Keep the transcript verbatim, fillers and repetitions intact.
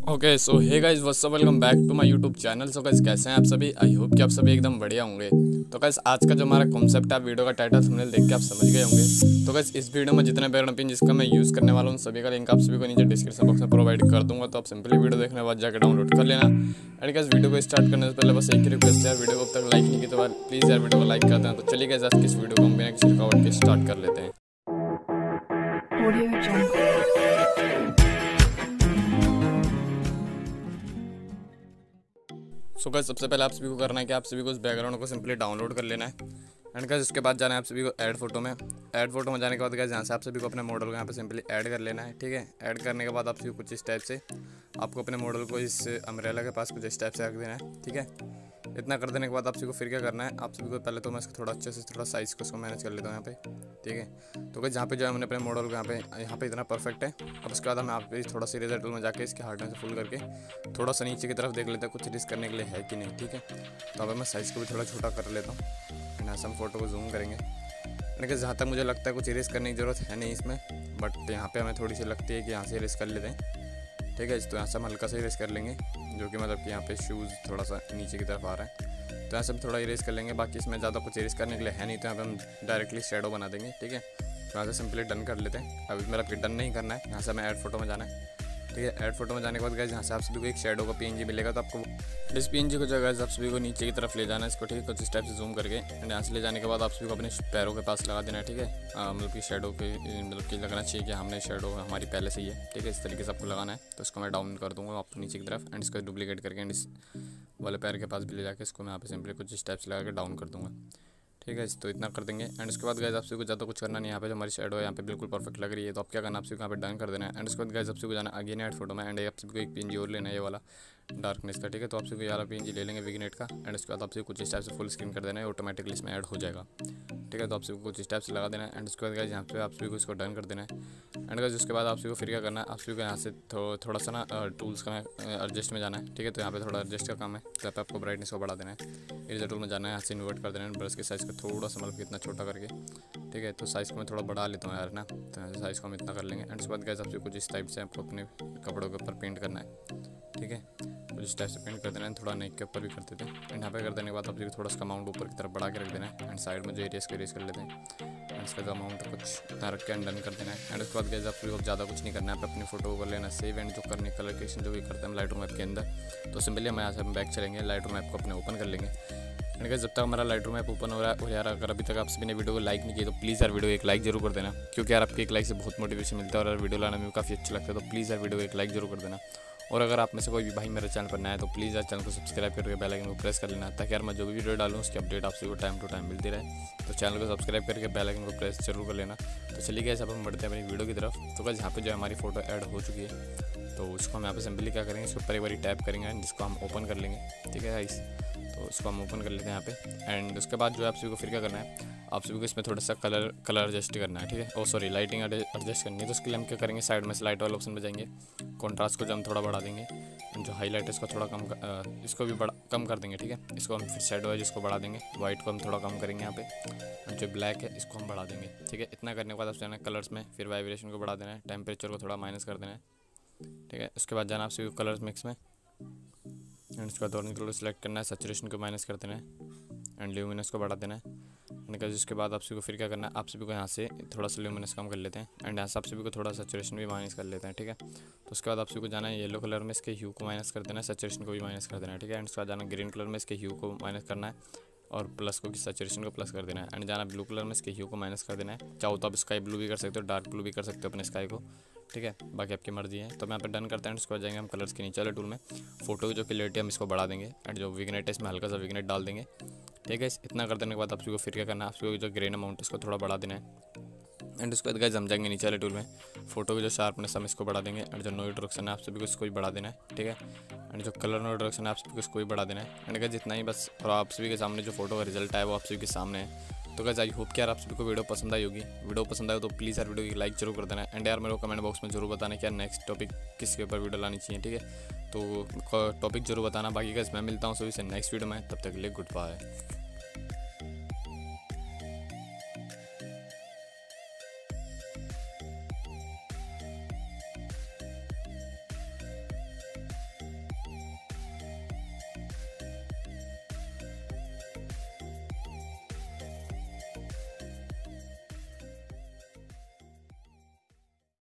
Okay so hey guys what's up, welcome back to my YouTube channel. So guys कैसे हैं आप सभी? I hope कि आप सभी एकदम बढ़िया होंगे। तो गाइस आज का जो हमारा कॉन्सेप्ट है, वीडियो का टाइटल थंबनेल देख के आप समझ गए होंगे। तो गाइस इस वीडियो में जितने बैकग्राउंड पिन जिसका मैं यूज़ करने वाला हूँ सभी का लिंक आप सभी को नीचे डिस्क्रिप्शन बॉक्स में प्रोवाइड कर दूंगा। तो आप सिंपली वीडियो देखने के बाद जाकर डाउनलोड कर लेना। एंड गाइस वीडियो को स्टार्ट करने से पहले बस एक ही रिक्वेस्ट है, वीडियो को अब तक लाइक नहीं की तो प्लीज़ यार वीडियो को लाइक कर देना। तो चलिए गाइस आज की इस वीडियो को हम बिना किसी रुकावट के स्टार्ट कर लेते हैं। सो गाइस सबसे पहले आप सभी को करना है कि आप सभी को उस बैकग्राउंड को सिंपली डाउनलोड कर लेना है। एंड गाइस उसके बाद जाना है आप सभी को ऐड फोटो में। ऐड फोटो में जाने के बाद गाइस यहाँ से आप सभी को अपने मॉडल को यहाँ पे सिंपली ऐड कर लेना है। ठीक है, ऐड करने के बाद आप सभी कुछ इस टाइप से आपको अपने मॉडल को इस अम्ब्रेला के पास कुछ इस टाइप से रख देना है। ठीक है, इतना कर देने के बाद आप सभी को फिर क्या करना है, आप सभी को पहले तो मैं इसको थोड़ा अच्छे से थोड़ा साइज़ को उसको मैनेज कर लेता हूँ यहाँ पे। ठीक है, तो गाइस यहाँ पे जो है मैंने अपने मॉडल को यहाँ पे यहाँ पे इतना परफेक्ट है। अब उसके बाद हम आप थोड़ा सा इरेजर टूल में जाके इसके हार्डनेस से फुल करके थोड़ा सा नीचे की तरफ देख लेते हैं कुछ रिस्क करने के लिए है कि नहीं। ठीक है, तो अब मैं साइज़ को भी थोड़ा छोटा कर लेता हूँ। यहाँ से हम फोटो को जूम करेंगे। लेकिन जहाँ तक मुझे लगता है कुछ इरेज करने की ज़रूरत है नहीं इसमें, बट यहाँ पे हमें थोड़ी सी लगती है कि यहाँ से इरेज कर लेते हैं। ठीक है, तो यहाँ से हम हल्का सा इरेज कर लेंगे, जो कि मतलब कि यहाँ पे शूज़ थोड़ा सा नीचे की तरफ आ रहा है, तो यहाँ से हम थोड़ा इरेज कर लेंगे। बाकी इसमें ज़्यादा कुछ इरेज करने के लिए है नहीं, तो यहाँ पे हम डायरेक्टली शेडो बना देंगे। ठीक है, तो यहाँ से सिंपली डन कर लेते हैं। अभी मेरा डन नहीं करना है, यहाँ से हमें ऐड फोटो में जाना है। ठीक है, ऐड फोटो में जाने के बाद गाइस यहाँ से आप सभी को एक शेडो का पीएनजी मिलेगा, तो आपको इस पीएनजी को जो गाइस आप सभी को नीचे की तरफ ले जाना है इसको। ठीक है, कुछ इस टाइप से जूम करके एंड यहाँ से ले जाने के बाद आप सभी को अपने पैरों के पास लगा देना है। ठीक है, मतलब कि शेडो के मतलब कि लगना चाहिए कि हमने शेडो हमारी पहले से ही है। ठीक है, इस तरीके से आपको लगाना है। तो इसको मैं डाउन कर दूँगा आपको नीचे की तरफ एंड इसको डुप्लीकेट करके एंड इस वाले पैर के पास भी ले जाकर इसको मैं यहाँ पे सिंपली कुछ इस टाइप से लगा के डाउन कर दूँगा। ठीक है, तो इतना कर देंगे एंड उसके बाद गाइस आप सभी को ज़्यादा कुछ करना नहीं। यहाँ पे जो हमारी शेडो है यहाँ पे बिल्कुल परफेक्ट लग रही है, तो आप क्या करना, आप सभी को यहाँ पे डन कर देना है। एंड उसके बाद गाइस आप सभी को जाना अगेन ऐड फोटो में एंड आप सभी को एक पीएनजी और लेना है, ये वाला डार्कनेस का। ठीक है, तो आप सभी को ये वाला पीएनजी ले लेंगे विग्नेट का एंड उसके बाद आप सभी कुछ इस टाइप से फुल स्क्रीन कर देना है, ऑटोमेटिकली इसमें ऐड हो जाएगा। ठीक है, तो आप सभी को कुछ इस टाइप से लगा देना है एंड उसके बाद गाइस यहाँ पे आप सभी को इसको डन कर देना है। एंड गाइस उसके बाद आप सभी को फिर क्या करना है, आप सभी को यहाँ से थो, थोड़ा सा ना टूल्स का एडजस्ट में जाना है। ठीक है, तो यहाँ पे थोड़ा एडजस्ट का काम है, तो यहाँ पे आपको ब्राइटनेस को बढ़ा देना है, इरेजर टूल में जाना है, यहाँ से इन्वर्ट कर देना है, ब्रश के साइज़ को थोड़ा सा मतलब इतना छोटा करके। ठीक है, तो साइज़ को मैं थोड़ा बढ़ा लेता हूँ यार ना, तो साइज़ को हम इतना कर लेंगे एंड उसके बाद गाइस आप सभी कुछ इस टाइप से आपको अपने कपड़ों के ऊपर पेंट करना है। ठीक है, कुछ इस टाइप से पेंट कर देना है, थोड़ा नेक के ऊपर भी करते थे एंड यहाँ पे कर देने के बाद आप सभी को थोड़ा सा अमाउंट ऊपर की तरफ बढ़ा के रख देना है एंड साइड में जो एरियाज को एरेज कर लेते हैं एंड इसका जो अमाउंट है कुछ इतना रख के एंड डन कर देना है। एंड उसके बाद गाइस आप सभी को ज़्यादा कुछ नहीं करना है, आप अपनी फोटो को लेना सेव एंड जो करने कलर क्रिएशन जो भी करते हैं लाइट रूम ऐप के अंदर। तो सिंपली हम यहाँ से हम बैक चलेंगे, लाइट रूम ऐप को अपने ओपन कर लेंगे एंड गाइस जब तक हमारा लाइट रूम ऐप ओपन हो रहा है, और यार अगर अभी तक आप सभी ने वीडियो को लाइक नहीं किया तो प्लीज़ यार वीडियो एक लाइक जरूर कर देना, क्योंकि यार आपके एक लाइक से बहुत मोटिवेशन मिलता है और यार वीडियो लाना में काफ़ी अच्छा लगता है। तो प्लीज़ यार वीडियो को एक लाइक जरूर कर देना। और अगर आप में से कोई भी भाई मेरे चैनल पर नया है तो प्लीज़ यार चैनल को सब्सक्राइब करके बेल आइकन को प्रेस कर लेना, ताकि यार मैं जो भी वीडियो डालूँ उसकी अपडेट आप सभी को टाइम टू टाइम मिलती रहे। तो चैनल को सब्सक्राइब करके बेल आइकन को प्रेस जरूर कर लेना। तो चलिए गाइस अब हम बढ़ते हैं अपनी वीडियो की तरफ। तो गाइस यहाँ पे जो है हमारी फोटो ऐड हो चुकी है, तो उसको हम यहाँ पे सिंपली क्या करेंगे, इसके ऊपर एक बार टैप करेंगे एंड जिसको हम ओपन कर लेंगे। ठीक है गाइस, तो इसको हम ओपन कर लेते हैं यहाँ पे एंड उसके बाद जो है आप सभी को फिर क्या करना है, आप सभी को इसमें थोड़ा सा कलर कलर एडजस्ट करना है। ठीक है, ओ सॉरी लाइटिंग एडजस्ट करनी है। तो उसके लिए हम क्या करेंगे, साइड में से लाइट वाले ऑप्शन में जाएंगे, कॉन्ट्रास्ट को जो हम थोड़ा बढ़ा देंगे, जो हाईलाइट है इसको थोड़ा कम कर, इसको भी बड़ा कम कर देंगे। ठीक है, इसको हम फिर शेडो है जिसको बढ़ा देंगे, वाइट को हम थोड़ा कम करेंगे यहाँ पे, जो ब्लैक है इसको हम बढ़ा देंगे। ठीक है, इतना करने के बाद आप जाना है कलर्स में, फिर वाइब्रेशन को बढ़ा देना है, टेम्परेचर को थोड़ा माइनस कर देना है। ठीक है, उसके बाद जाना आप सभी कलर्स मिक्स में एंड उसके बाद ऑरेंज कलर सेलेक्ट करना है, सैचुरेशन को माइनस कर देना है एंड ल्यूमिनस को बढ़ा देना है। एंड गाइस उसके बाद आप सभी को फिर क्या करना है, आप सभी को यहाँ से थोड़ा सा ल्यूमिनस कम कर लेते हैं एंड यहाँ से आप सभी को थोड़ा सैचुरेशन भी माइनस कर लेते हैं। ठीक है, तो उसके बाद आप सभी को जाना है येलो कलर में, इसके ह्यू को माइनस कर देना है, सैचुरेशन को भी माइनस कर देना है। ठीक है, एंड उसके बाद जाना ग्रीन कलर में, इसके ह्यू को माइनस करना है और प्लस को सैचुरेशन को प्लस कर देना है एंड जाना ब्लू कलर में, इसके ह्यू को माइनस कर देना है। चाहो तो आप स्काई ब्लू भी कर सकते हो, डार्क ब्लू भी कर सकते हो अपने स्काई को। ठीक है, बाकी आपकी मर्जी है। तो मैं यहाँ पे डन करते हैं, उसके बाद जाएंगे हम कलर्स के नीचे वाले टूल में, फोटो की जो क्लियरिटी हम इसको बढ़ा देंगे एंड जो विग्नेट है इसमें हल्का सा विग्नेट डाल देंगे। ठीक है, इतना कर देने के बाद आप सभी को फिर क्या करना है, आप सभी को जो ग्रेन अमाउंट इसको थोड़ा बढ़ा देना है एंड उसके बाद गाइस हम जाएंगे नीचे वाले टूल में, फोटो की जो शार्पनेस हम इसको बढ़ा देंगे एंड जो नो इंट्रोडक्शन है आप सभी को इसको भी बढ़ा देना है। ठीक है, एंड जो कलर नो इंट्रोडक्शन है आप सभी को इसको भी बढ़ा देना है एंड गाइस जितना ही बस, और आप सभी के सामने जो फोटो का रिजल्ट है वो आप सभी के सामने है। तो गाइस आई होप कि यार आप सभी को वीडियो पसंद आई होगी। वीडियो पसंद आए तो प्लीज़ यार वीडियो की लाइक जरूर कर देना एंड यार मेरे को कमेंट बॉक्स में जरूर बताना कि यार नेक्स्ट टॉपिक किसके ऊपर वीडियो लानी चाहिए। ठीक है, तो टॉपिक जरूर बताना। बाकी गाइस मैं मिलता हूँ सभी से नेक्स्ट वीडियो में, तब तक के लिए गुड बाय।